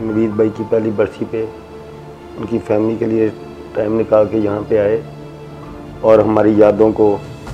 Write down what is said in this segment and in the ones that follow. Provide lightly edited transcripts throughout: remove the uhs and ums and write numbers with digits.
नवीद भाई की पहली बरसी पे उनकी फैमिली के लिए टाइम निकाल के यहाँ पे आए और हमारी यादों को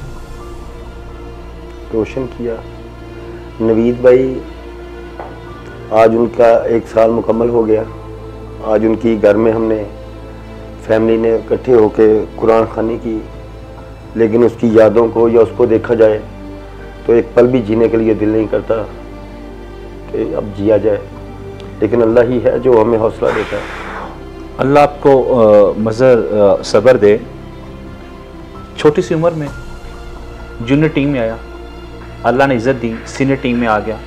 रोशन किया। नवीद भाई आज उनका 1 साल मुकम्मल हो गया। आज उनकी घर में हमने फैमिली ने इकट्ठे होकर कुरान खानी की, लेकिन उसकी यादों को या उसको देखा जाए तो एक पल भी जीने के लिए दिल नहीं करता कि अब जिया जाए, लेकिन अल्लाह ही है जो हमें हौसला देता है। अल्लाह आपको मज़र सब्र दे। छोटी सी उम्र में जूनियर टीम में आया, अल्लाह ने इज़्ज़त दी, सीनियर टीम में आ गया,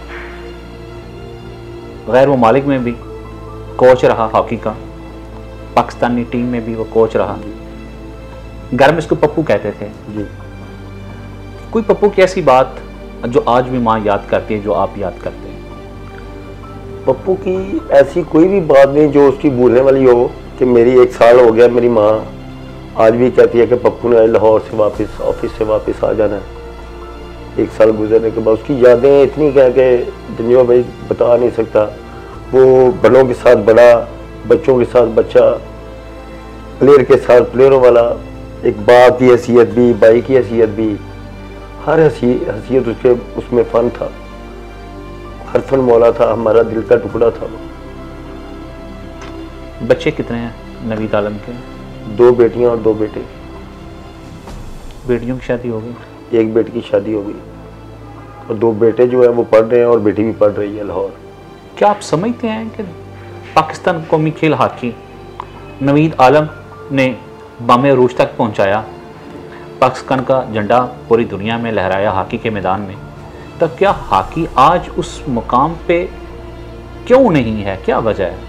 गैर ममालिक में भी कोच रहा हॉकी का, पाकिस्तानी टीम में भी वो कोच रहा। घर में इसको पप्पू कहते थे जी। कोई पप्पू की ऐसी बात जो आज भी माँ याद करती है, जो आप याद करते हैं? पप्पू की ऐसी कोई भी बात नहीं जो उसकी भूलने वाली हो कि मेरी 1 साल हो गया, मेरी माँ आज भी कहती है कि पप्पू ने लाहौर से वापस ऑफिस से वापस आ जाना है। 1 साल गुजरने के बाद उसकी यादें इतनी क्या कि दुनिया भाई बता नहीं सकता। वो बड़ों के साथ बड़ा, बच्चों के साथ बच्चा, प्लेयर के साथ प्लेयरों वाला, एक बाप की हैसियत भी, भाई की हैसियत भी, हर हैसियत उसके उसमें फ़न था, हर फन मौला था, हमारा दिल का टुकड़ा था। बच्चे कितने हैं नवीद आलम के? 2 बेटियां और 2 बेटे। बेटियों की शादी हो गई? 1 बेटी की शादी हो गई और 2 बेटे जो है वो पढ़ रहे हैं और बेटी भी पढ़ रही है लाहौर। क्या आप समझते हैं कि पाकिस्तान कौमी खेल हॉकी नवीद आलम ने बामे अरूज तक पहुंचाया, पाकिस्तान का झंडा पूरी दुनिया में लहराया हॉकी के मैदान में, तब क्या हॉकी आज उस मुकाम पे क्यों नहीं है? क्या वजह है?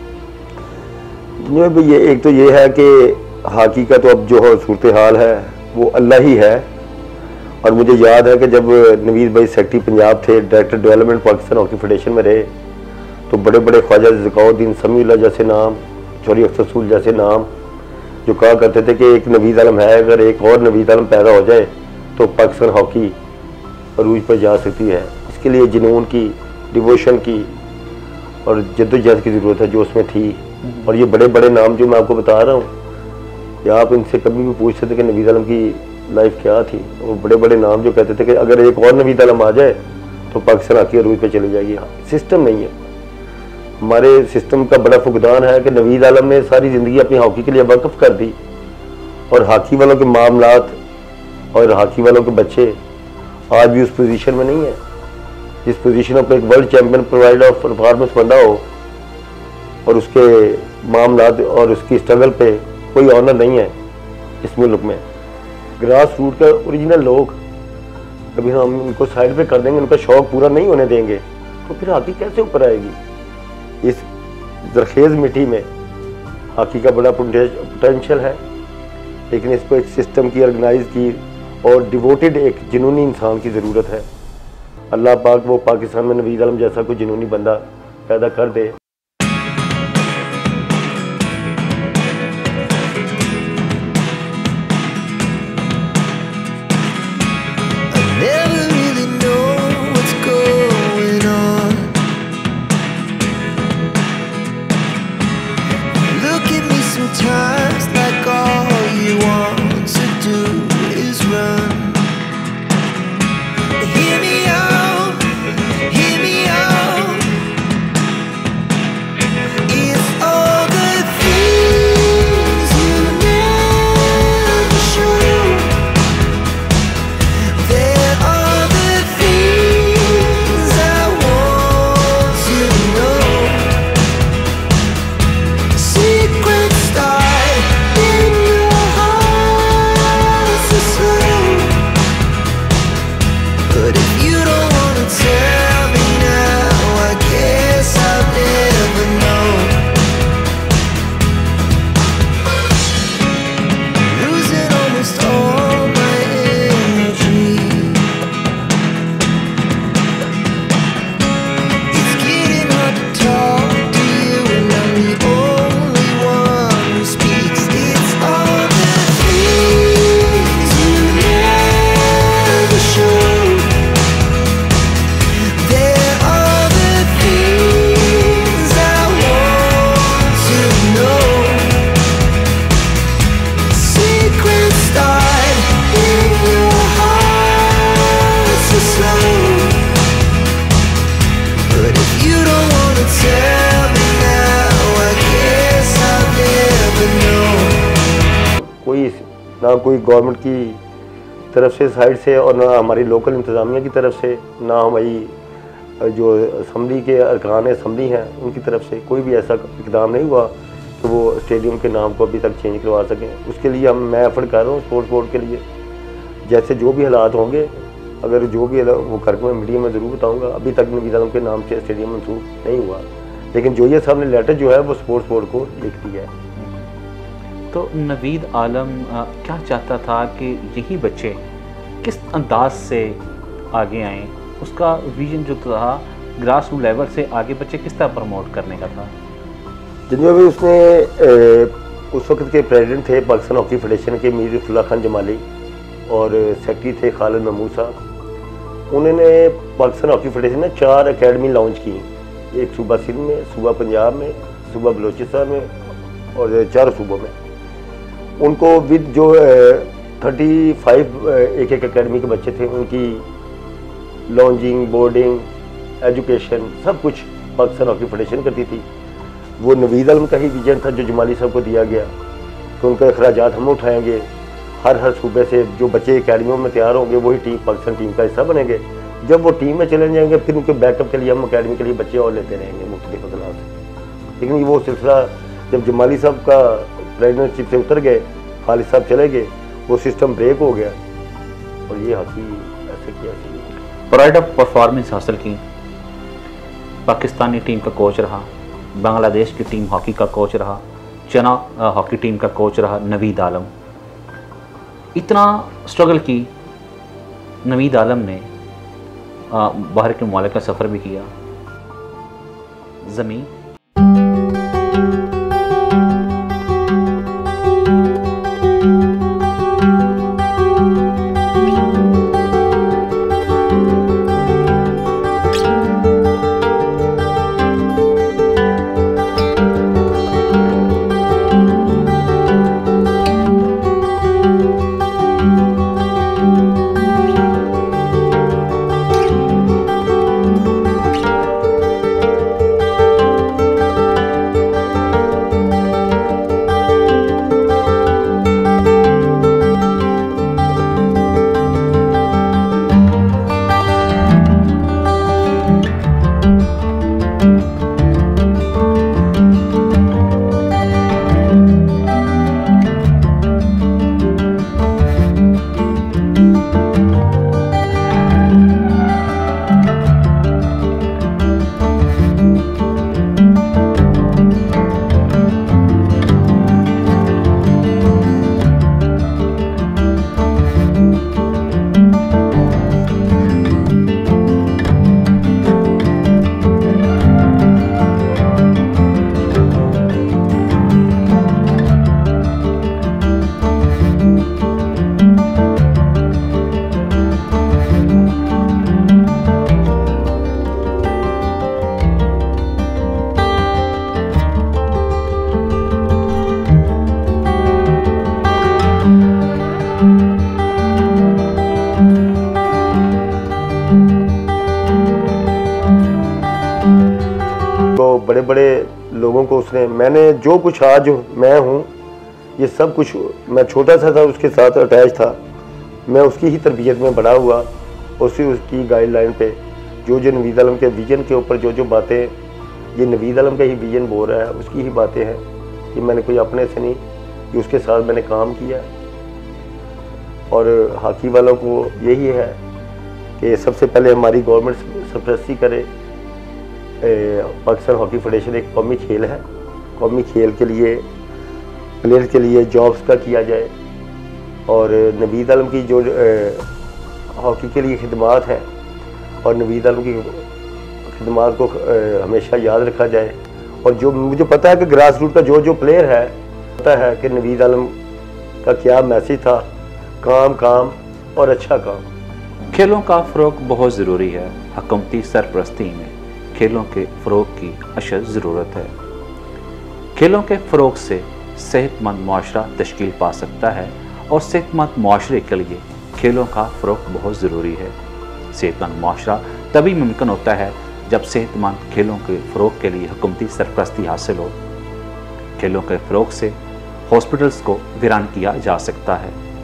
ये एक तो ये है कि हॉकी का तो अब जो सूरत हाल है वो अल्लाह ही है। और मुझे याद है कि जब नवीद भाई सेक्रेटरी पंजाब थे, director development Pakistan hockey federation में रहे, तो बड़े बड़े ख्वाजा ज़काउद्दीन समीउल्लाह जैसे नाम, चौधरी अख्तर रसूल जैसे नाम जो कहा करते थे कि एक नवीद आलम है, अगर एक और नवीद आलम पैदा हो जाए तो पाकिस्तान हॉकी अरूज पर जा सकती है। इसके लिए जुनून की, डिवोशन की और जद्दोजहद की ज़रूरत है जो उसमें थी। और ये बड़े बड़े नाम जो मैं आपको बता रहा हूँ, या आप इनसे कभी भी पूछते थे कि नवीद आलम की लाइफ क्या थी, वो बड़े बड़े नाम जो कहते थे कि अगर एक और नवीद आलम आ जाए तो पाकिस्तान हॉकी अरूज पे चली जाएगी। सिस्टम नहीं है, हमारे सिस्टम का बड़ा फुकदान है कि नवीद आलम ने सारी ज़िंदगी अपनी हॉकी के लिए वक्फ कर दी और हॉकी वालों के मामलात और हॉकी वालों के बच्चे आज भी उस पोजीशन में नहीं है जिस पोजीशन पर एक world champion provider of performance बंदा हो और उसके मामलात और उसकी स्ट्रगल पे कोई ऑनर नहीं है इस मुल्क में। ग्रास रूट का ओरिजिनल लोग कभी हम उनको साइड पे कर देंगे, उनका शौक पूरा नहीं होने देंगे, तो फिर हॉकी कैसे ऊपर आएगी? इस जरखेज़ मिट्टी में हॉकी का बड़ा पोटेंशियल है, लेकिन इसको एक सिस्टम की, ऑर्गेनाइज की और डिवोटेड एक जुनूनी इंसान की ज़रूरत है। अल्लाह पाक वो पाकिस्तान में नवीद आलम जैसा कोई जुनूनी बंदा पैदा कर दे। ना कोई गवर्नमेंट की तरफ से साइड से और ना हमारी लोकल इंतज़ामिया की तरफ से, ना हमारी जो असम्बली के अरकान असम्बली हैं उनकी तरफ से कोई भी ऐसा इकदाम नहीं हुआ कि वो स्टेडियम के नाम को अभी तक चेंज करवा सकें। उसके लिए मैं एफर्ट कर रहा हूँ स्पोर्ट्स बोर्ड के लिए, जैसे जो भी हालात होंगे, अगर जो भी वो करके मैं मीडिया में ज़रूर बताऊँगा। अभी तक नवीद आलम के नाम से स्टेडियम मंसूब नहीं हुआ, लेकिन जो ये सामने लेटर जो है वो स्पोर्ट्स बोर्ड को लिख दिया है। तो नवीद आलम क्या चाहता था कि यही बच्चे किस अंदाज से आगे आएँ, उसका विजन जो था ग्रास रूट लेवल से आगे बच्चे किस तरह प्रमोट करने का था? जिनमें भी उसने उस वक्त के प्रेसिडेंट थे पाकिस्तान हॉकी फेडरेशन के मीर फुल्ला खान जमाली और सेक्रेटरी थे खालिद महमूद साहब। उन्होंने पाकिस्तान हॉकी फेडरेशन में 4 अकेडमी लॉन्च की, एक सूबा सिंध में, सूबा पंजाब में, सूबा बलोचिस्तान में और 4 सूबों में। उनको विद जो 35 एक अकेडमी के बच्चे थे, उनकी लॉन्जिंग, बोर्डिंग, एजुकेशन सब कुछ पाकिस्तान हॉकी फेडरेशन करती थी। वो नवीद आलम का ही विजन था जो जमाली साहब को दिया गया कि उनके अखराजात हम उठाएंगे, हर सूबे से जो बच्चे अकेडमियों में तैयार होंगे वही टीम पाकिस्तान टीम का हिस्सा बनेंगे। जब वो टीम में चले जाएंगे फिर उनके बैकअप के लिए हम अकेडमी के लिए बच्चे और लेते रहेंगे मुख्तलिफ अदलात से। लेकिन वो सिलसिला जब जमाली साहब का प्रेसिडेंटशिप से उतर गए, खालिद साहब चले गए, वो सिस्टम ब्रेक हो गया और ये हॉकी ऐसे किया। प्राइड ऑफ परफॉर्मेंस हासिल की, पाकिस्तानी टीम का कोच रहा, बांग्लादेश की टीम हॉकी का कोच रहा, चना हॉकी टीम का कोच रहा नवीद आलम। इतना स्ट्रगल की नवीद आलम ने बाहर के मुल्क का सफ़र भी किया। ज़मीन बड़े बड़े लोगों को उसने, मैंने जो कुछ आज मैं हूँ ये सब कुछ मैं छोटा सा था उसके साथ अटैच था। मैं उसकी ही तरबियत में बड़ा हुआ, उसकी गाइडलाइन पे जो नवीद आलम के विजन के ऊपर जो बातें, ये नवीद आलम का ही विजन बोल रहा है, उसकी ही बातें हैं। ये मैंने कोई अपने से नहीं, कि उसके साथ मैंने काम किया। और हॉकी वालों को यही है कि सबसे पहले हमारी गवर्नमेंट सरपरस्ती करे। पाकिस्तान हॉकी फेडरेशन एक कौमी खेल है, कौमी खेल के लिए प्लेयर के लिए जॉब्स का किया जाए। और नवीद आलम की जो हॉकी के लिए खिदमात है और नवीद आलम की खिदमात को हमेशा याद रखा जाए। और जो मुझे पता है कि ग्रास रूट का जो प्लेयर है, पता है कि नवीद आलम का क्या मैसेज था, काम काम और अच्छा काम। खेलों का फ़रोग बहुत ज़रूरी है। हुकूमती सरपरस्ती में खेलों के फ़रोग की अशद ज़रूरत है। खेलों के फ़रोग से सेहतमंद मुआशरा तश्कील पा सकता है और सेहतमंद मुआशरे के लिए खेलों का फ़रोग बहुत ज़रूरी है। सेहतमंद मुआशरा तभी मुमकिन होता है जब सेहतमंद खेलों के फ़रोग के लिए हुकूमती सरपरस्ती हासिल हो। खेलों के फ़रोग से हॉस्पिटल्स को वीरान किया जा सकता है,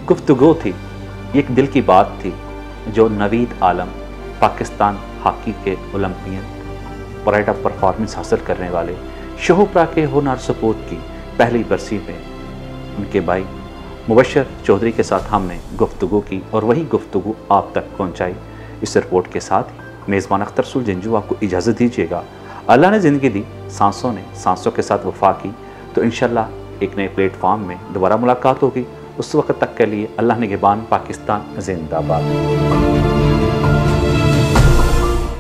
एक गुफ्तगू थी, एक दिल की बात थी जो नवीद आलम पाकिस्तान हॉकी के ओलंपियन प्राइड ऑफ परफॉर्मेंस हासिल करने वाले शोहपरा के हुनर सपूत की पहली बरसी में उनके भाई मुबशर चौधरी के साथ हमने गुफ्तगू की और वही गुफ्तगू आप तक पहुंचाई। इस रिपोर्ट के साथ ही मेज़बान अख्तर रसूल जंजू आपको इजाज़त दीजिएगा। अल्लाह ने ज़िंदगी दी, सांसों ने सांसों के साथ वफा की, तो इंशाल्लाह एक नए प्लेटफॉर्म में दोबारा मुलाकात होगी। उस वक्त तक के लिए अल्लाह निगहबान, पाकिस्तान जिंदाबाद।